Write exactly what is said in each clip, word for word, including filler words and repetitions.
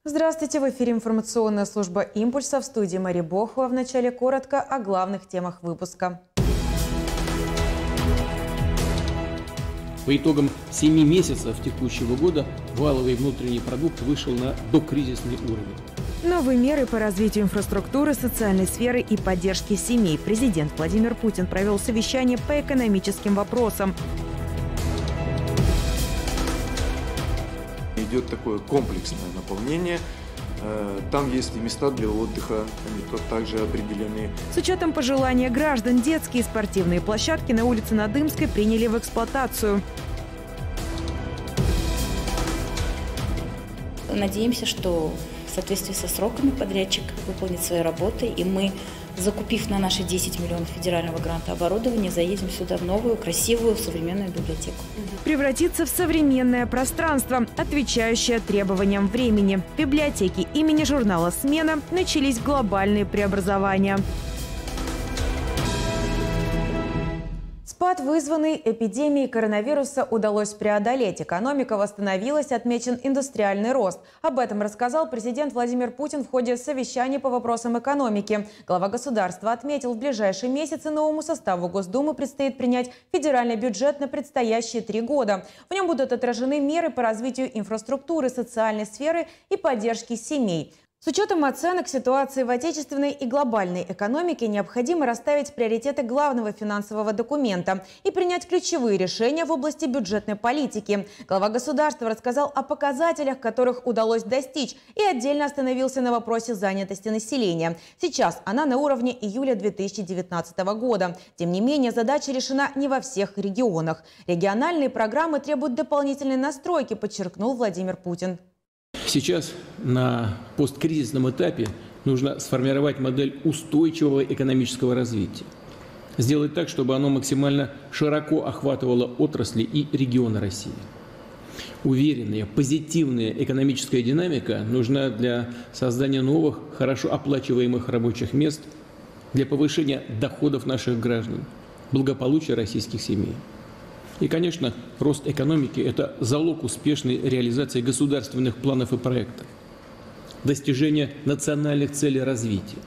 Здравствуйте! В эфире информационная служба «Импульса», в студии Мария Бохова. В начале коротко о главных темах выпуска. По итогам семи месяцев текущего года валовый внутренний продукт вышел на докризисный уровень. Новые меры по развитию инфраструктуры, социальной сферы и поддержки семей. Президент Владимир Путин провел совещание по экономическим вопросам. Идет такое комплексное наполнение. Там есть и места для отдыха, они также определены. С учетом пожелания граждан, детские и спортивные площадки на улице Надымской приняли в эксплуатацию. Надеемся, что в соответствии со сроками подрядчик выполнит свои работы, и мы, закупив на наши десять миллионов федерального гранта оборудования, заедем сюда в новую, красивую, современную библиотеку. Превратиться в современное пространство, отвечающее требованиям времени. В библиотеке имени журнала «Смена» начались глобальные преобразования. Спад, вызванный эпидемией коронавируса, удалось преодолеть. Экономика восстановилась, отмечен индустриальный рост. Об этом рассказал президент Владимир Путин в ходе совещания по вопросам экономики. Глава государства отметил, в ближайшие месяцы новому составу Госдумы предстоит принять федеральный бюджет на предстоящие три года. В нем будут отражены меры по развитию инфраструктуры, социальной сферы и поддержки семей. С учетом оценок ситуации в отечественной и глобальной экономике необходимо расставить приоритеты главного финансового документа и принять ключевые решения в области бюджетной политики. Глава государства рассказал о показателях, которых удалось достичь, и отдельно остановился на вопросе занятости населения. Сейчас она на уровне июля две тысячи девятнадцатого года. Тем не менее, задача решена не во всех регионах. Региональные программы требуют дополнительной настройки, подчеркнул Владимир Путин. Сейчас на посткризисном этапе нужно сформировать модель устойчивого экономического развития. Сделать так, чтобы оно максимально широко охватывало отрасли и регионы России. Уверенная, позитивная экономическая динамика нужна для создания новых, хорошо оплачиваемых рабочих мест, для повышения доходов наших граждан, благополучия российских семей. И, конечно, рост экономики – это залог успешной реализации государственных планов и проектов, достижения национальных целей развития.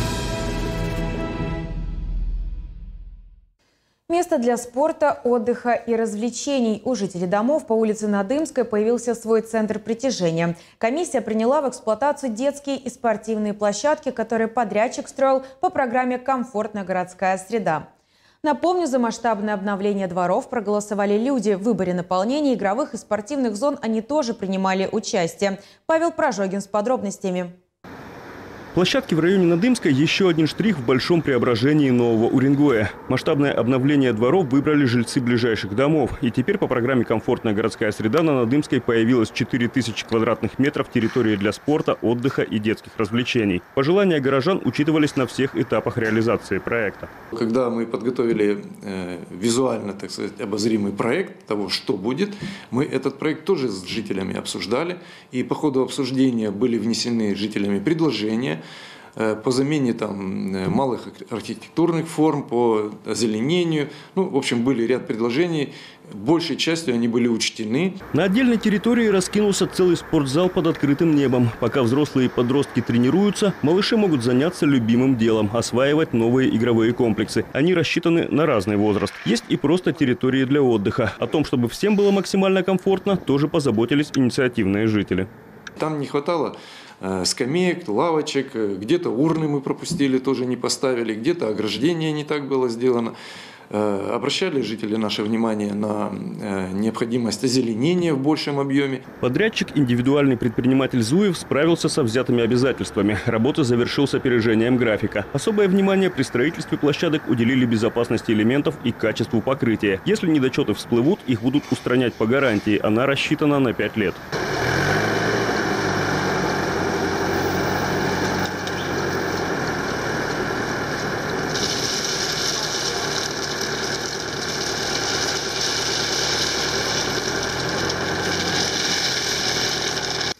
Место для спорта, отдыха и развлечений. У жителей домов по улице Надымской появился свой центр притяжения. Комиссия приняла в эксплуатацию детские и спортивные площадки, которые подрядчик строил по программе «Комфортная городская среда». Напомню, за масштабное обновление дворов проголосовали люди. В выборе наполнения игровых и спортивных зон они тоже принимали участие. Павел Прожогин с подробностями. Площадки в районе Надымской – еще один штрих в большом преображении Нового Уренгоя. Масштабное обновление дворов выбрали жильцы ближайших домов. И теперь по программе «Комфортная городская среда» на Надымской появилось четыре тысячи квадратных метров территории для спорта, отдыха и детских развлечений. Пожелания горожан учитывались на всех этапах реализации проекта. Когда мы подготовили э, визуально, так сказать, обозримый проект того, что будет, мы этот проект тоже с жителями обсуждали. И по ходу обсуждения были внесены жителями предложения по замене там малых архитектурных форм, по озеленению. Ну, в общем, были ряд предложений. Большей частью они были учтены. На отдельной территории раскинулся целый спортзал под открытым небом. Пока взрослые и подростки тренируются, малыши могут заняться любимым делом – осваивать новые игровые комплексы. Они рассчитаны на разный возраст. Есть и просто территории для отдыха. О том, чтобы всем было максимально комфортно, тоже позаботились инициативные жители. Там не хватало скамеек, лавочек, где-то урны мы пропустили, тоже не поставили, где-то ограждение не так было сделано. Обращали жители наше внимание на необходимость озеленения в большем объеме. Подрядчик, индивидуальный предприниматель Зуев, справился со взятыми обязательствами. Работа завершил с опережением графика. Особое внимание при строительстве площадок уделили безопасности элементов и качеству покрытия. Если недочеты всплывут, их будут устранять по гарантии. Она рассчитана на пять лет.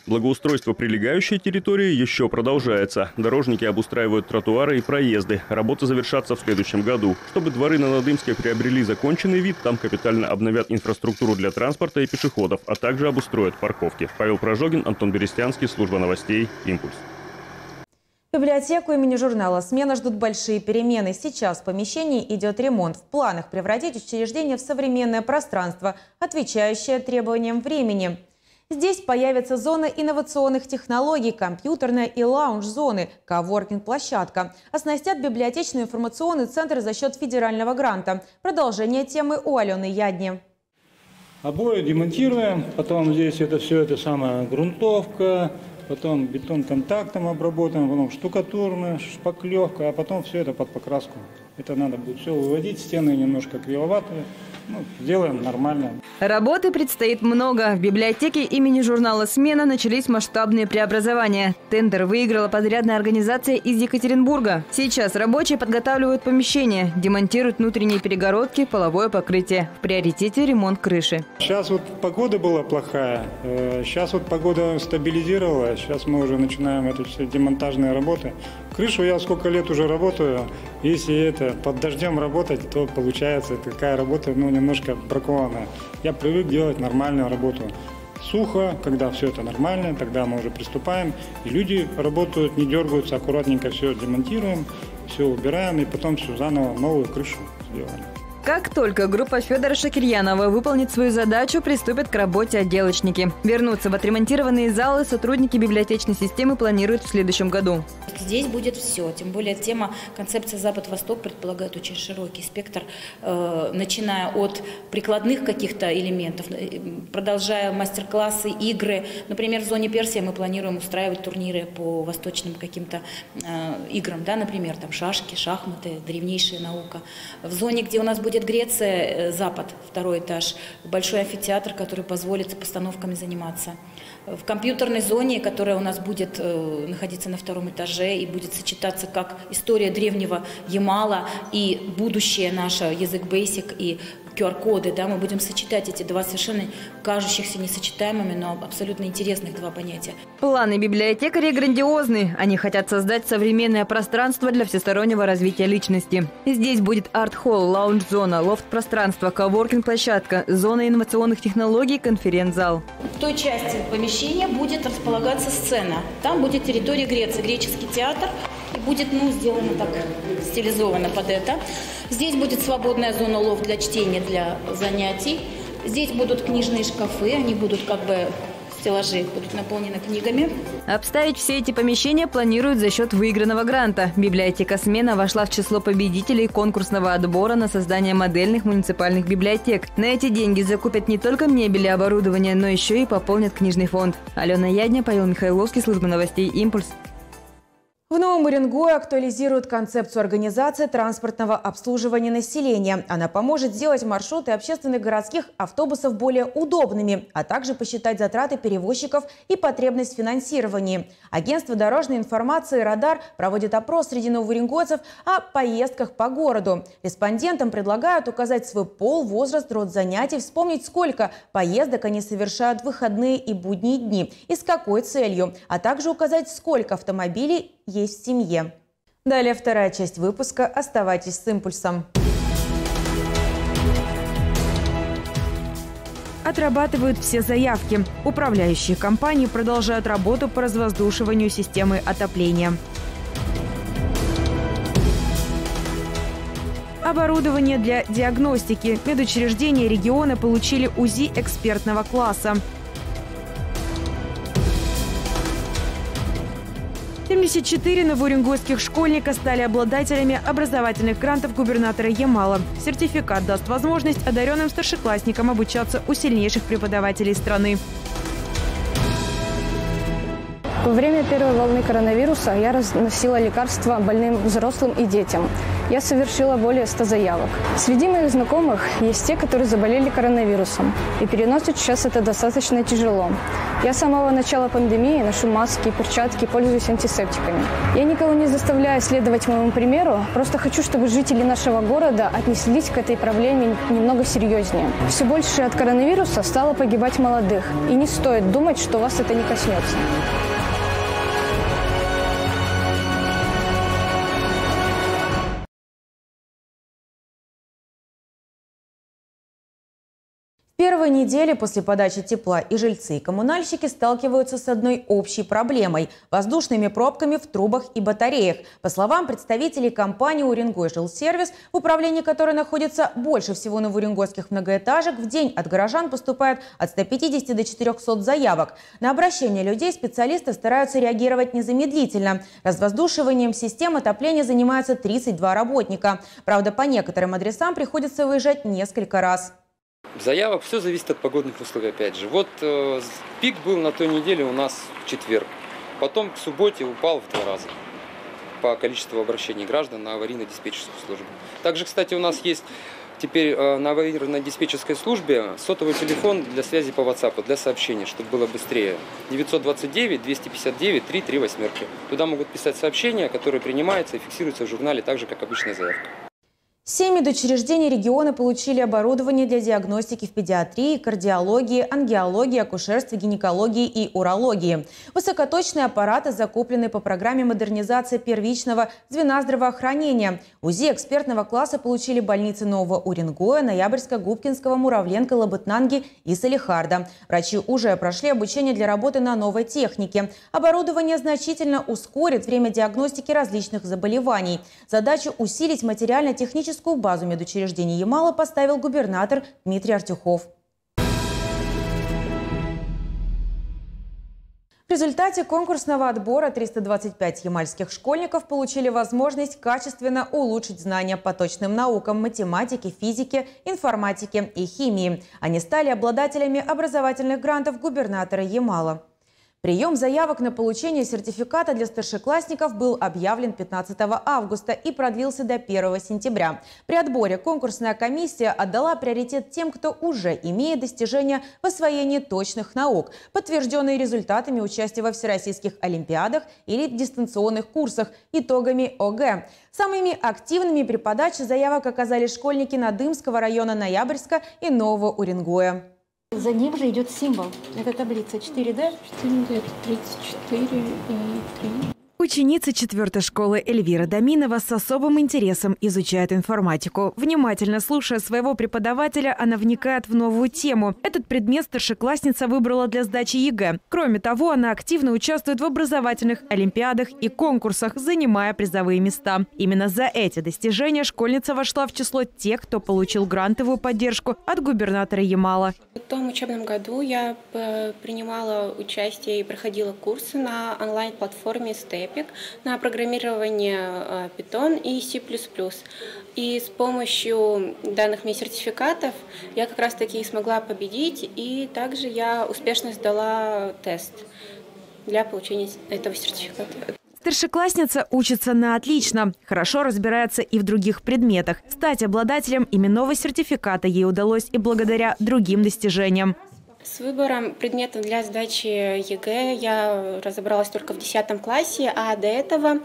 Благоустройство прилегающей территории еще продолжается. Дорожники обустраивают тротуары и проезды. Работы завершатся в следующем году. Чтобы дворы на Надымской приобрели законченный вид, там капитально обновят инфраструктуру для транспорта и пешеходов, а также обустроят парковки. Павел Прожогин, Антон Берестянский, служба новостей «Импульс». Библиотеку имени журнала «Смена» ждут большие перемены. Сейчас в помещении идет ремонт. В планах превратить учреждение в современное пространство, отвечающее требованиям времени. Здесь появится зона инновационных технологий, компьютерная и лаунж-зоны, коворкинг-площадка. Оснастят библиотечный информационный центр за счет федерального гранта. Продолжение темы у Алены Ядни. Обои демонтируем, потом здесь это все, это самая грунтовка, потом бетон контактом обработаем, потом штукатурная, шпаклевка, а потом все это под покраску. Это надо будет все выводить, стены немножко кривоватые. Ну, сделаем нормально. Работы предстоит много. В библиотеке имени журнала «Смена» начались масштабные преобразования. Тендер выиграла подрядная организация из Екатеринбурга. Сейчас рабочие подготавливают помещение, демонтируют внутренние перегородки, половое покрытие. В приоритете ремонт крыши. Сейчас вот погода была плохая. Сейчас вот погода стабилизировалась. Сейчас мы уже начинаем эти все демонтажные работы. Крышу я сколько лет уже работаю. Если это под дождем работать, то получается такая работа, ну, немножко бракованная. Я привык делать нормальную работу. Сухо, когда все это нормально, тогда мы уже приступаем. И люди работают, не дергаются, аккуратненько все демонтируем, все убираем и потом все заново новую крышу сделаем. Как только группа Федора Шакирьянова выполнит свою задачу, приступят к работе отделочники. Вернуться в отремонтированные залы сотрудники библиотечной системы планируют в следующем году. Здесь будет все. Тем более тема концепция Запад-Восток предполагает очень широкий спектр, э, начиная от прикладных каких-то элементов, продолжая мастер-классы, игры. Например, в зоне Персия мы планируем устраивать турниры по восточным каким-то э, играм, да, например, там шашки, шахматы, древнейшая наука. В зоне, где у нас будет Греция, Запад, второй этаж, большой амфитеатр, который позволит постановками заниматься. В компьютерной зоне, которая у нас будет э, находиться на втором этаже и будет сочетаться как история древнего Ямала и будущее наше, язык Basic и ку ар-коды, да, мы будем сочетать эти два совершенно кажущихся несочетаемыми, но абсолютно интересных два понятия. Планы библиотекарей грандиозны. Они хотят создать современное пространство для всестороннего развития личности. Здесь будет арт-холл, лаунж-зона, лофт-пространство, коворкинг-площадка, зона инновационных технологий, конференц-зал. В той части помещения будет располагаться сцена. Там будет территория Греции, греческий театр. И будет, ну, сделано так, стилизовано под это. Здесь будет свободная зона лофт для чтения, для занятий. Здесь будут книжные шкафы, они будут как бы, стеллажи будут наполнены книгами. Обставить все эти помещения планируют за счет выигранного гранта. Библиотека «Смена» вошла в число победителей конкурсного отбора на создание модельных муниципальных библиотек. На эти деньги закупят не только мебель и оборудование, но еще и пополнят книжный фонд. Алена Ядня, Павел Михайловский, служба новостей «Импульс». В Новом Уренгое актуализируют концепцию организации транспортного обслуживания населения. Она поможет сделать маршруты общественных городских автобусов более удобными, а также посчитать затраты перевозчиков и потребность в финансировании. Агентство дорожной информации «Радар» проводит опрос среди новоуренгойцев о поездках по городу. Респондентам предлагают указать свой пол, возраст, род занятий, вспомнить, сколько поездок они совершают в выходные и будние дни и с какой целью, а также указать, сколько автомобилей есть в семье. Далее вторая часть выпуска. Оставайтесь с «Импульсом». Отрабатывают все заявки. Управляющие компании продолжают работу по развоздушиванию системы отопления. Оборудование для диагностики. Медучреждения региона получили УЗИ экспертного класса. семьдесят четыре новоуренгойских школьника стали обладателями образовательных грантов губернатора Ямала. Сертификат даст возможность одаренным старшеклассникам обучаться у сильнейших преподавателей страны. Во время первой волны коронавируса я разносила лекарства больным взрослым и детям. Я совершила более ста заявок. Среди моих знакомых есть те, которые заболели коронавирусом. И переносят сейчас это достаточно тяжело. Я с самого начала пандемии ношу маски, перчатки, пользуюсь антисептиками. Я никого не заставляю следовать моему примеру, просто хочу, чтобы жители нашего города отнеслись к этой проблеме немного серьезнее. Все больше от коронавируса стало погибать молодых. И не стоит думать, что вас это не коснется. В первой неделе после подачи тепла и жильцы, и коммунальщики сталкиваются с одной общей проблемой – воздушными пробками в трубах и батареях. По словам представителей компании «Уренгой жилсервис», в управлении которой находится больше всего новоуренгойских многоэтажек, в день от горожан поступает от ста пятидесяти до четырёхсот заявок. На обращение людей специалисты стараются реагировать незамедлительно. Развоздушиванием систем отопления занимаются тридцать два работника. Правда, по некоторым адресам приходится выезжать несколько раз. Заявок все зависит от погодных условий, опять же. Вот э, пик был на той неделе у нас в четверг. Потом к субботе упал в два раза по количеству обращений граждан на аварийно-диспетчерскую службу. Также, кстати, у нас есть теперь э, на аварийно-диспетчерской службе сотовый телефон для связи по WhatsApp, для сообщений, чтобы было быстрее. девятьсот двадцать девять двести пятьдесят девять триста тридцать восемь. Туда могут писать сообщения, которые принимаются и фиксируются в журнале, так же, как обычная заявка. Семь медучреждений региона получили оборудование для диагностики в педиатрии, кардиологии, ангиологии, акушерстве, гинекологии и урологии. Высокоточные аппараты закуплены по программе модернизации первичного звена здравоохранения. УЗИ экспертного класса получили больницы Нового Уренгоя, Ноябрьска, Губкинского, Муравленко, Лабытнанги и Салихарда. Врачи уже прошли обучение для работы на новой технике. Оборудование значительно ускорит время диагностики различных заболеваний. Задачу усилить материально-техническую базу медучреждений Ямала поставил губернатор Дмитрий Артюхов. В результате конкурсного отбора триста двадцать пять ямальских школьников получили возможность качественно улучшить знания по точным наукам математике, физике, информатике и химии. Они стали обладателями образовательных грантов губернатора Ямала. Прием заявок на получение сертификата для старшеклассников был объявлен пятнадцатого августа и продлился до первого сентября. При отборе конкурсная комиссия отдала приоритет тем, кто уже имеет достижения в освоении точных наук, подтвержденные результатами участия во всероссийских олимпиадах или дистанционных курсах, итогами ОГЭ. Самыми активными при подаче заявок оказались школьники Надымского района Ноябрьска и Нового Уренгоя. За ним же идет символ. Это таблица четыре дэ. четыре дэ, тридцать четыре и три. Ученица четвертой школы Эльвира Даминова с особым интересом изучает информатику. Внимательно слушая своего преподавателя, она вникает в новую тему. Этот предмет старшеклассница выбрала для сдачи ЕГЭ. Кроме того, она активно участвует в образовательных олимпиадах и конкурсах, занимая призовые места. Именно за эти достижения школьница вошла в число тех, кто получил грантовую поддержку от губернатора Ямала. В том учебном году я принимала участие и проходила курсы на онлайн-платформе степ на программирование Python и си плюс плюс. И с помощью данных мне сертификатов я как раз таки смогла победить, и также я успешно сдала тест для получения этого сертификата. Старшеклассница учится на отлично, хорошо разбирается и в других предметах. Стать обладателем именного сертификата ей удалось и благодаря другим достижениям. С выбором предметов для сдачи ЕГЭ я разобралась только в десятом классе, а до этого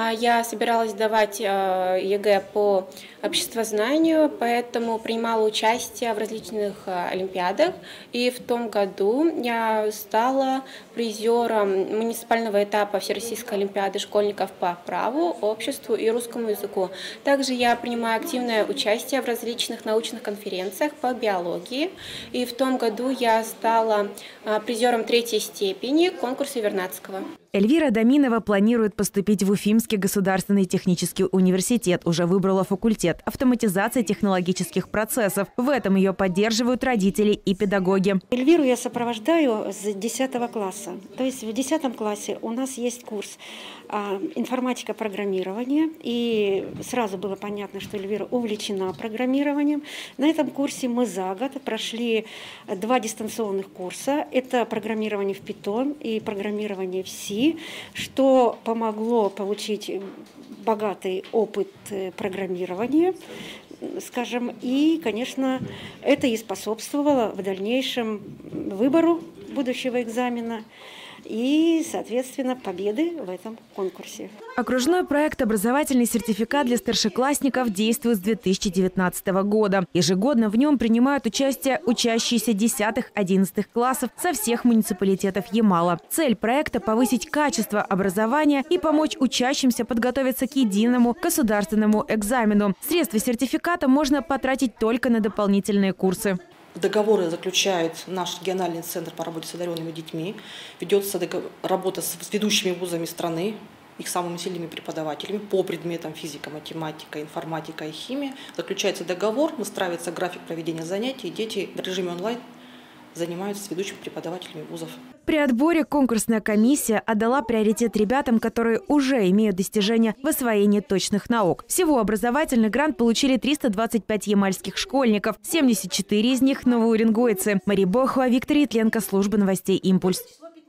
я собиралась сдавать ЕГЭ по обществознанию, поэтому принимала участие в различных олимпиадах. И в том году я стала призером муниципального этапа Всероссийской олимпиады школьников по праву, обществу и русскому языку. Также я принимаю активное участие в различных научных конференциях по биологии. И в том году я стала призером третьей степени конкурса Вернадского. Эльвира Даминова планирует поступить в Уфимский государственный технический университет. Уже выбрала факультет автоматизации технологических процессов. В этом ее поддерживают родители и педагоги. Эльвиру я сопровождаю с десятого класса. То есть в десятом классе у нас есть курс информатика программирования. И сразу было понятно, что Эльвира увлечена программированием. На этом курсе мы за год прошли два дистанционных курса. Это программирование в Python и программирование в си. России, что помогло получить богатый опыт программирования, скажем, и, конечно, это и способствовало в дальнейшем выбору будущего экзамена и, соответственно, победы в этом конкурсе. Окружной проект «Образовательный сертификат для старшеклассников» действует с две тысячи девятнадцатого года. Ежегодно в нем принимают участие учащиеся десятых-одиннадцатых классов со всех муниципалитетов Ямала. Цель проекта – повысить качество образования и помочь учащимся подготовиться к единому государственному экзамену. Средства сертификата можно потратить только на дополнительные курсы. Договоры заключает наш региональный центр по работе с одаренными детьми. Ведется работа с ведущими вузами страны, их самыми сильными преподавателями по предметам физика, математика, информатика и химия. Заключается договор, выстраивается график проведения занятий, и дети в режиме онлайн занимаются с ведущими преподавателями вузов. При отборе конкурсная комиссия отдала приоритет ребятам, которые уже имеют достижения в освоении точных наук. Всего образовательный грант получили триста двадцать пять ямальских школьников, семьдесят четыре из них – новоуренгойцы. Мария Бохова, Виктор Ятленко, служба новостей «Импульс».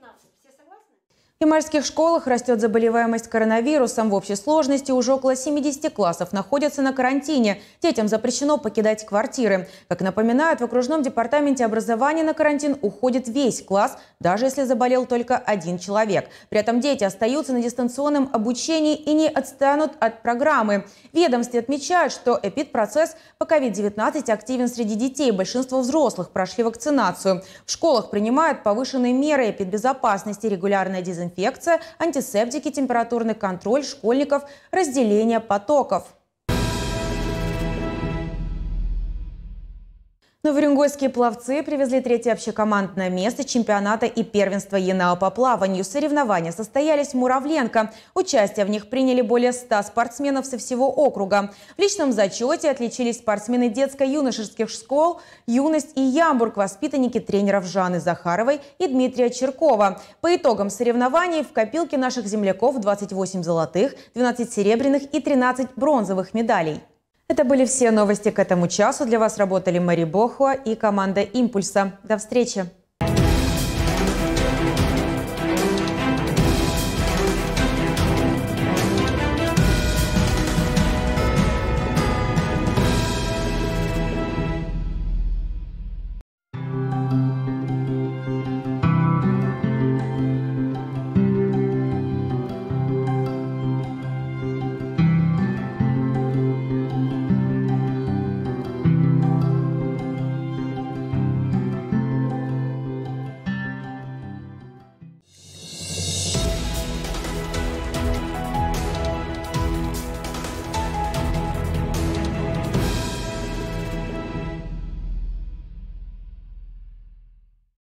В ямальских школах растет заболеваемость коронавирусом. В общей сложности уже около семидесяти классов находятся на карантине. Детям запрещено покидать квартиры. Как напоминают, в окружном департаменте образования на карантин уходит весь класс, даже если заболел только один человек. При этом дети остаются на дистанционном обучении и не отстанут от программы. В ведомстве отмечают, что эпидпроцесс по ковид девятнадцать активен среди детей. Большинство взрослых прошли вакцинацию. В школах принимают повышенные меры эпидбезопасности, регулярная дезинфекция, инфекция, антисептики, температурный контроль школьников, разделение потоков. Новоуренгойские пловцы привезли третье общекомандное место чемпионата и первенства ЕНАО по плаванию. Соревнования состоялись в Муравленко. Участие в них приняли более ста спортсменов со всего округа. В личном зачете отличились спортсмены детско-юношеских школ «Юность» и «Ямбург», воспитанники тренеров Жанны Захаровой и Дмитрия Черкова. По итогам соревнований в копилке наших земляков двадцать восемь золотых, двенадцать серебряных и тринадцать бронзовых медалей. Это были все новости к этому часу. Для вас работали Мария Бохова и команда «Импульса». До встречи!